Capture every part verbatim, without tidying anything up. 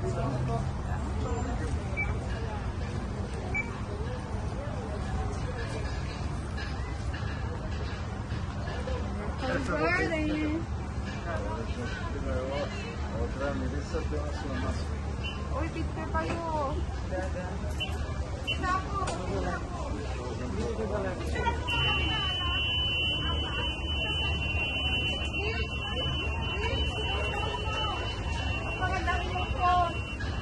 Uy, picture kayo. Isa ako. Magandang yung phone.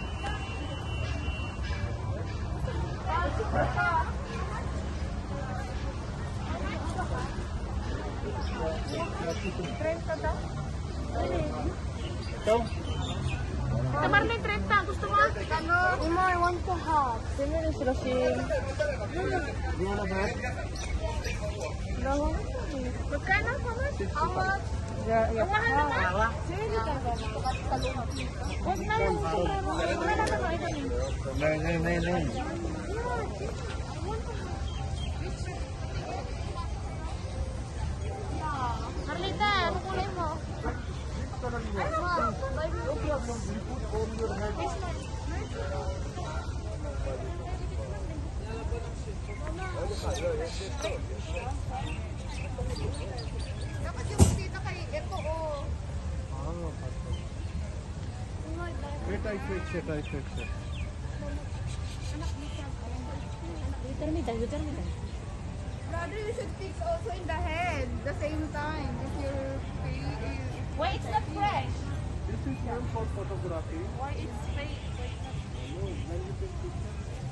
trenta daw? Ito? Tamar na yung trenta. Gusto mo? Ano? Uma, I want to have. Sino rin sila si... Di mo na ba? Dalawa. Magkano? How much? Ang mahal naman. Sige ka ba? Huwag na yung sobrang. Wala na ba ito? Nay, nay, nay, nay. Carlita, ano kulay mo? Dapat yung dito kay ito o. Wait, I fix it, I fix it. Determined, determined. Brother, you should fix also in the head the same time. If your face is... Why it's not fresh? This is meant for photography. Why it's fake? Why it's not... No, when you take picture.